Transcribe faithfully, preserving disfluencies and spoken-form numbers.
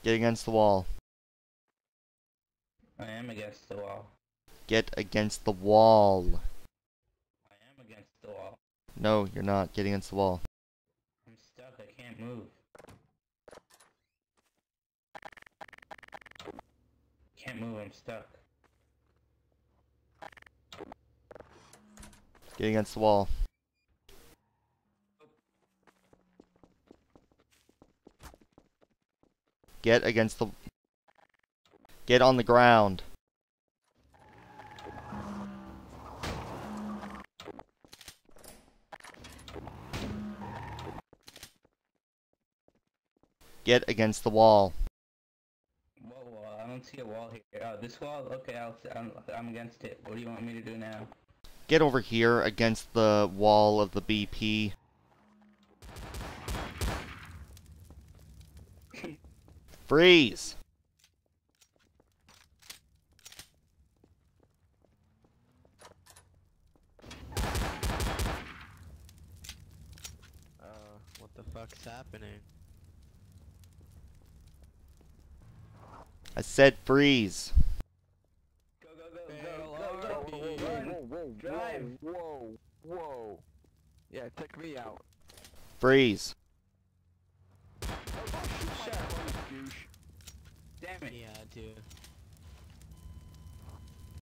Get against the wall. I am against the wall. Get against the wall. I am against the wall. No, you're not. Get against the wall. I'm stuck. I can't move. Can't move. I'm stuck. Get against the wall. Get against the... Get on the ground. Get against the wall. What wall? I don't see a wall here. Oh, this wall? Okay, I'll, I'm, I'm against it. What do you want me to do now? Get over here against the wall of the B P. Freeze! Uh, what the fuck's happening? I said freeze. Go, go, go, go, go, go, go, run, Whoa, whoa, drive. whoa, whoa, whoa. Yeah, take me out. Freeze. Shut up, douche. Damn it. Yeah, dude.